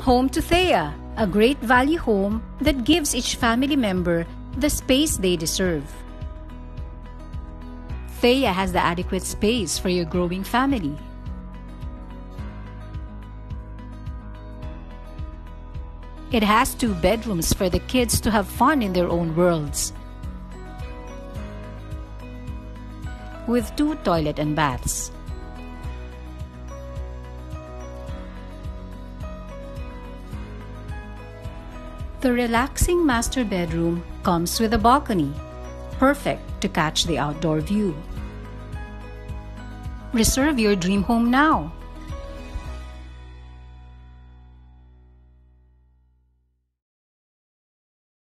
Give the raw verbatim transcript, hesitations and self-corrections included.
home to Thea, a great value home that gives each family member the space they deserve. Thea has the adequate space for your growing family. It has two bedrooms for the kids to have fun in their own worlds, with two toilet and baths. The relaxing master bedroom comes with a balcony, perfect to catch the outdoor view. Reserve your dream home now.